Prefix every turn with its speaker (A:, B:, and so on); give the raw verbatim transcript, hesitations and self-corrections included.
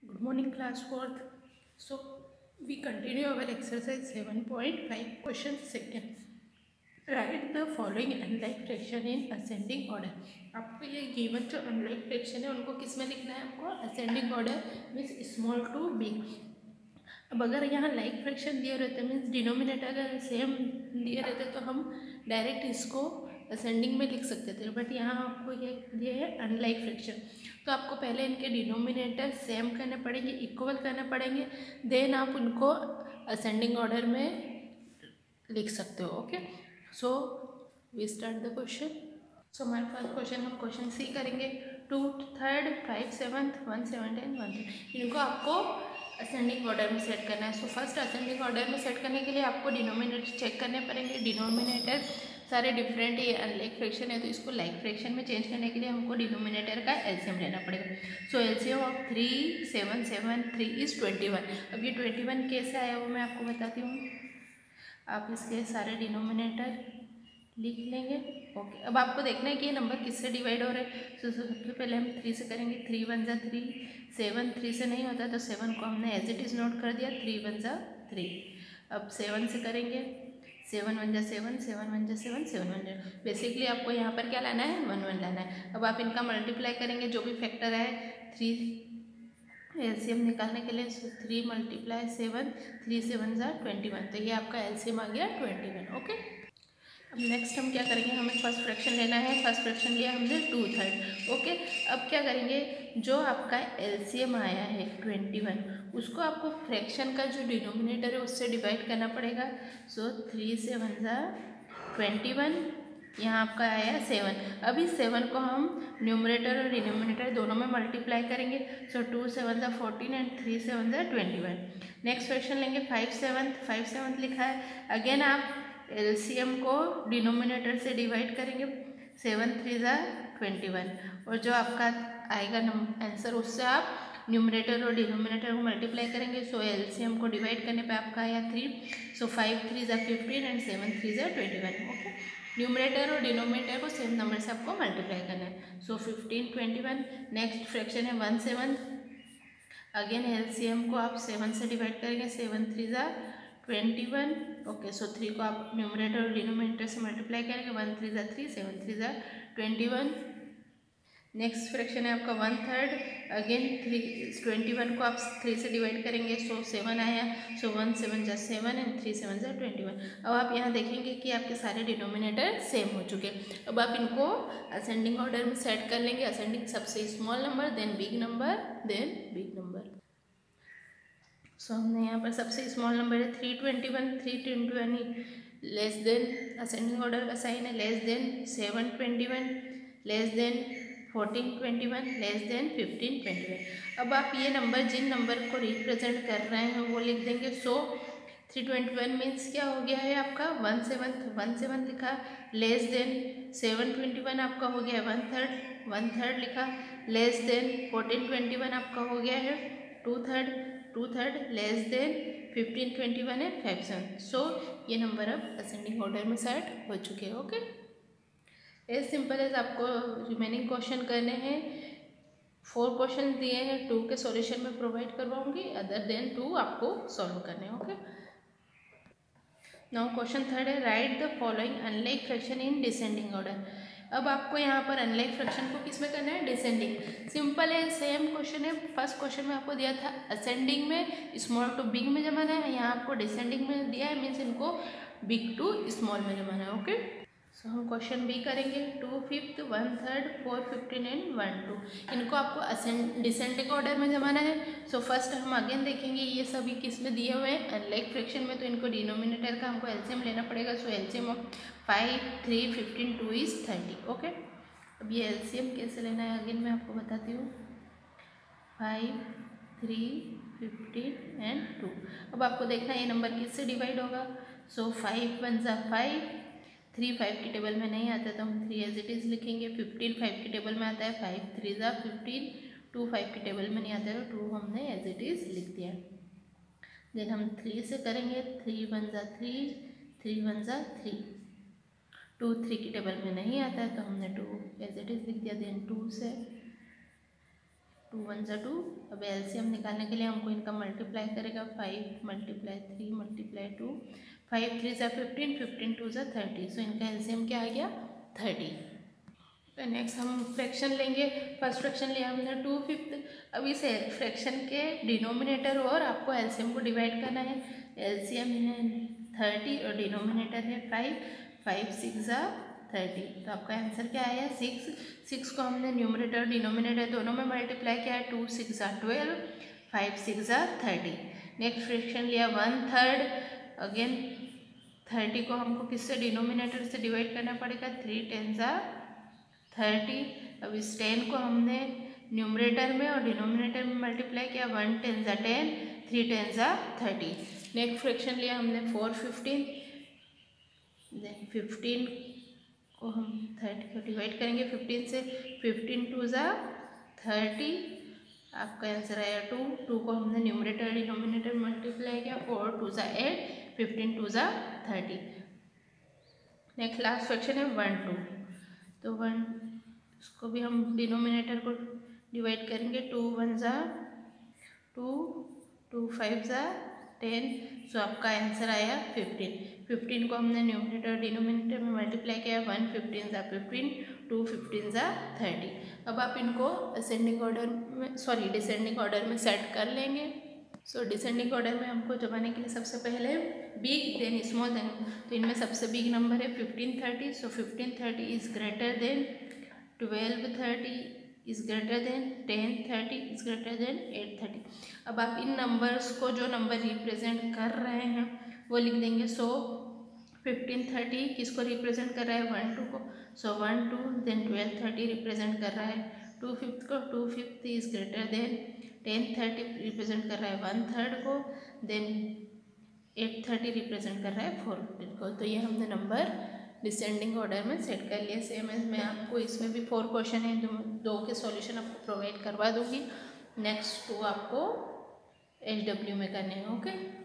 A: Good morning, class fourth. So we continue our exercise seven point five. Question second. Write the following unlike fraction in ascending order. आपको ये given जो unlike fraction है उनको किस में लिखना है? आपको ascending order means small to big. अब अगर यहाँ like fraction दिए रहते मीन्स डिनोमिनेटर अगर सेम दिए रहते तो हम डायरेक्ट इसको असेंडिंग में लिख सकते थे, बट यहाँ आपको ये ये है अनलाइक फ्रैक्शन, तो आपको पहले इनके डिनोमिनेटर सेम करने पड़ेंगे, इक्वल करने पड़ेंगे, देन आप उनको असेंडिंग ऑर्डर में लिख सकते हो. Okay, so we start the question. So हमारे पास क्वेश्चन हम क्वेश्चन सी करेंगे. Two third, five seventh, one seven ten, one third, इनको आपको असेंडिंग ऑर्डर में सेट करना है. सो फर्स्ट असेंडिंग ऑर्डर में सेट करने के लिए आपको डिनोमिनेटर चेक करने पड़ेंगे. डिनोमिनेटर सारे डिफरेंट ये अनलाइक फ्रैक्शन है, तो इसको लाइक फ्रैक्शन में चेंज करने के लिए हमको डिनोमिनेटर का एलसीएम लेना पड़ेगा. So LCM of three seven seven three is twenty one. अब ये ट्वेंटी वन कैसे आया वो मैं आपको बताती हूँ. आप इसके सारे डिनोमिनेटर लिख लेंगे. ओके, अब आपको देखना है कि ये नंबर किससे डिवाइड हो रहे हैं. सो सबसे पहले हम थ्री से करेंगे. थ्री वन ज़ा थ्री, सेवन थ्री से नहीं होता तो सेवन को हमने एज इट इज़ नोट कर दिया. थ्री वन ज़ा थ्री. अब सेवन से करेंगे. सेवन वन जा सेवन, सेवन वन जा सेवन, सेवन वन जा. बेसिकली आपको यहाँ पर क्या लाना है, वन वन लाना है. अब आप इनका मल्टीप्लाई करेंगे जो भी फैक्टर है थ्री एलसीएम निकालने के लिए. Three multiply seven, three seven जा ट्वेंटी वन, तो ये आपका एलसीएम आ गया ट्वेंटी वन. ओके, अब नेक्स्ट हम क्या करेंगे, हमें फर्स्ट फ्रैक्शन लेना है. फर्स्ट फ्रैक्शन लिया हमने टू थर्ड. ओके, अब क्या करेंगे, जो आपका एलसीएम आया है ट्वेंटी वन, उसको आपको फ्रैक्शन का जो डिनोमिनेटर है उससे डिवाइड करना पड़ेगा. सो थ्री सेवन ज़ा ट्वेंटी वन, यहाँ आपका आया सेवन. अभी सेवन को हम न्यूमरेटर और डिनोमिनेटर दोनों में मल्टीप्लाई करेंगे. सो टू सेवन ज़ा फोर्टीन एंड थ्री सेवन ज़ा ट्वेंटी वन. नेक्स्ट फ्रैक्शन लेंगे फाइव सेवन्थ. फाइव सेवन्थ लिखा है. अगेन आप एलसीएम को डिनोमिनेटर से डिवाइड करेंगे. सेवन थ्री ज़ा ट्वेंटी वन, और जो आपका आएगा आंसर उससे आप न्यूमरेटर और डिनोमिनेटर को मल्टीप्लाई करेंगे. सो एलसीएम को डिवाइड करने पे आपका आया थ्री. सो फाइव थ्री ज़ा फिफ्टीन एंड सेवन थ्री ज़ा ट्वेंटी वन. ओके, न्यूमरेटर और डिनोमिनेटर को सेम नंबर से आपको मल्टीप्लाई करना है. So fifteen twenty one. Next fraction है वन सेवन. अगेन एलसीएम को आप सेवन से डिवाइड करेंगे. सेवन थ्री ज़ा twenty one. Okay, so three को आप न्यूमरेटर और डिनोमिनेटर से मल्टीप्लाई करेंगे. वन थ्री ज़ा थ्री, सेवन थ्री ज़ा ट्वेंटी वन. नेक्स्ट फ्रैक्शन है आपका one third. Again three twenty one को आप थ्री से डिवाइड करेंगे. सो सेवन आया. सो वन सेवन जा सेवन एंड थ्री सेवन जा ट्वेंटी वन. अब आप यहाँ देखेंगे कि आपके सारे डिनोमिनेटर सेम हो चुके हैं. अब आप इनको असेंडिंग ऑर्डर में सेट कर लेंगे. असेंडिंग सबसे small number, then big number, then big number. So so, हमने यहाँ पर सबसे स्मॉल नंबर है three twenty one. Three twenty one less than, ascending order का साइन है less than seven twenty one, less than fourteen twenty one, less than fifteen twenty one. अब आप ये नंबर जिन नंबर को रिप्रेजेंट कर रहे हैं वो लिख देंगे. So three twenty one means क्या हो गया है आपका वन सेवन्थ. वन सेवन्थ लिखा. Less than seven twenty one आपका हो गया है वन थर्ड. वन थर्ड लिखा. Less than fourteen twenty one आपका हो गया है two third. Two third less than fifteen twenty one है फाइव सेवन. सो ये नंबर अब असेंडिंग ऑर्डर में सेट हो चुके हैं. ओके, एज सिंपल एज आपको रिमेनिंग क्वेश्चन करने हैं. फोर क्वेश्चन दिए हैं, टू के सॉल्यूशन में प्रोवाइड करवाऊंगी, अदर देन टू आपको सॉल्व करने हैं. ओके, नाउ क्वेश्चन थर्ड है write the following unlike fraction in descending order. अब आपको यहाँ पर अनलाइक फ्रैक्शन को किस में करना है, डिसेंडिंग. सिंपल है, सेम क्वेश्चन है. फर्स्ट क्वेश्चन में आपको दिया था असेंडिंग में स्मॉल टू बिग में जमाना है. यहाँ आपको डिसेंडिंग में दिया है, मीन्स इनको बिग टू स्मॉल में जमाना है. ओके, सो हम क्वेश्चन बी करेंगे. Two fifth, one third, four fifteen and one two, इनको आपको असेंड डिसेंडिंग ऑर्डर में जमाना है. सो फर्स्ट हम अगेन देखेंगे ये सभी किस में दिए हुए हैं, अनलाइक फ्रैक्शन में, तो इनको डिनोमिनेटर का हमको एलसीएम लेना पड़ेगा. So LCM of five, three, fifteen, two is thirty. Okay, अब ये एलसीएम कैसे लेना है अगेन मैं आपको बताती हूँ. Five, three, fifteen and two. अब आपको देखना है ये नंबर किससे डिवाइड होगा. सो फाइव वन ज़ा फाइव. थ्री फाइव की टेबल में नहीं आता तो हम थ्री एज इट इज़ लिखेंगे. फिफ्टीन फाइव की टेबल में आता है. फाइव थ्री ज़ा फिफ्टीन. टू फाइव की टेबल में नहीं आता है तो टू हमने एज इट इज़ लिख दिया. देन हम थ्री से करेंगे. थ्री वन ज़ा थ्री, थ्री वन ज़ा थ्री. टू थ्री की टेबल में नहीं आता है तो हमने टू एज इट इज़ लिख दिया. देन टू से टू वन ज़ा टू। अब एलसीएम निकालने के लिए हमको इनका मल्टीप्लाई करेगा, five multiply three multiply two, five three ज़ा फिफ्टीन, फिफ्टीन टू ज़ा थर्टी। सो इनका एलसीएम क्या आ गया, थर्टी। तो नेक्स्ट हम फ्रैक्शन लेंगे। फर्स्ट फ्रैक्शन लिया हमने टू फिफ्थ। अब इस फ्रैक्शन के डिनोमिनेटर और आपको एलसीएम को डिवाइड करना है। एलसीएम है थर्टी और डिनोमिनेटर है फाइव, फाइव सिक्स ज़ा थर्टी। तो आपका आंसर क्या आया, सिक्स। सिक्स को हमने न्यूमरेटर डिनोमिनेटर दोनों में मल्टीप्लाई किया है, टू सिक्स ज़ा ट्वेल्व, फाइव सिक्स ज़ा थर्टी। नेक्स्ट फ्रैक्शन लिया वन थर्ड। अगेन थर्टी को हमको किससे, डिनोमिनेटर से डिवाइड करना पड़ेगा, थ्री टेन ज़ा थर्टी। अब इस टेन को हमने न्यूमरेटर में और डिनोमिनेटर में मल्टीप्लाई किया, वन टेन ज़ा टेन, थ्री टेन ज़ा थर्टी। नेक्स्ट फ्रैक्शन लिया हमने फोर फिफ्टीन। देन फिफ्टीन को हम थर्टी को डिवाइड करेंगे फिफ्टीन से, फिफ्टीन टू ज़ा थर्टी। आपका आंसर आया टू। टू को हमने न्यूमरेटर डिनोमिनेटर में मल्टीप्लाई किया, फोर टू ज़ा एट, फिफ्टीन टू ज़ा थर्टी। नेक्स्ट लास्ट फ्रैक्शन है वन टू। तो वन उसको भी हम डिनोमिनेटर को डिवाइड करेंगे, टू वन ज़ा टू, टू फाइव ज़ा टेन। सो आपका आंसर आया फिफ्टीन। फिफ्टीन को हमने न्यूमरेटर डिनोमिनेटर में मल्टीप्लाई किया, वन फिफ्टीन ज़ा फिफ्टीन, टू फिफ्टीन ज़ा थर्टी। अब आप इनको असेंडिंग ऑर्डर में, सॉरी डिसेंडिंग ऑर्डर में सेट कर लेंगे। सो डिसेंडिंग ऑर्डर में हमको जमाने के लिए सबसे पहले बिग देन स्मॉल देन, तो इनमें सबसे बिग नंबर है fifteen thirty. So fifteen thirty is greater than twelve thirty, is greater than ten thirty, is greater than eight thirty. अब आप इन नंबर्स को जो नंबर रिप्रेजेंट कर रहे हैं वो लिख देंगे। सो फिफ्टीन थर्टी किसको रिप्रेजेंट कर रहा है, वन टू को। So one two, then twelve thirty represent कर रहा है टू फिफ्थ को, two fifth is greater than ten thirty represent कर रहा है वन थर्ड को, देन एट थर्टी रिप्रेजेंट कर रहा है फोर फिफ्थ को। तो ये हमने नंबर डिसेंडिंग ऑर्डर में सेट कर लिया। सेम है, मैं आपको इसमें भी फोर क्वेश्चन है, दो, दो के सॉल्यूशन आपको प्रोवाइड करवा दूँगी। नेक्स्ट टू आपको एच डब्ल्यू में करने हैं। ओके।